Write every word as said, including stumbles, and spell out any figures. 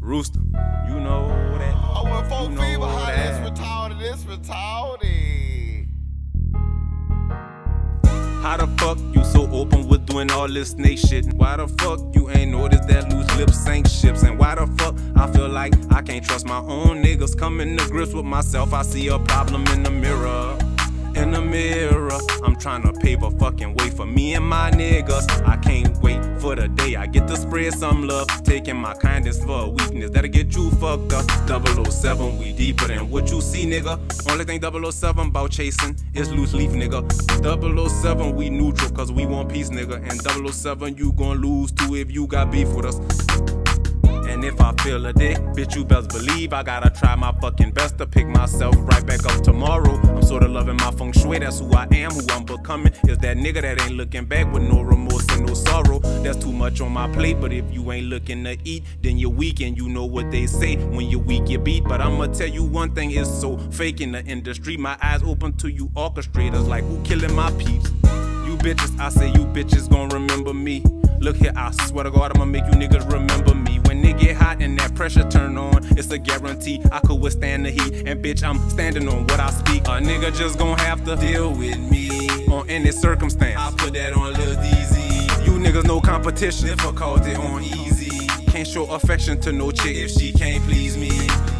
Rooster, you know that. I went full You know fever, how this that. retarded, this retarded. How the fuck you so open with doing all this snake shit? Why the fuck you ain't noticed that loose lips ain't ships? And why the fuck I feel like I can't trust my own niggas? Coming to grips with myself, I see a problem in the mirror. In the mirror, I'm trying to pave a fucking way for me and my niggas. I can't wait for the day I get to spread some love, taking my kindness for a weakness that'll get you fucked up. double oh seven, we deeper than what you see, nigga. Only thing double oh seven about chasing is loose leaf, nigga. double oh seven, we neutral cause we want peace, nigga. And double oh seven, you gon' lose too if you got beef with us. And if I feel a dick, bitch, you best believe I gotta try my fucking best to pick myself right back up tomorrow. I'm sorta loving my feng shui, that's who I am, who I'm becoming. Is that nigga that ain't looking back with no remorse and no sorrow. That's too much on my plate, but if you ain't looking to eat, then you're weak, and you know what they say, when you're weak, you're beat. But I'ma tell you one thing, it's so fake in the industry. My eyes open to you orchestrators, like who killing my peeps? You bitches, I say you bitches gon' remember me. Look here, I swear to God, I'ma make you niggas remember me. When it get hot and that pressure turn on, it's a guarantee I could withstand the heat. And bitch, I'm standing on what I speak. A nigga just gon' have to deal with me on any circumstance. I put that on Lil D Z. You niggas no competition, difficulty on easy. Can't show affection to no chick if she can't please me.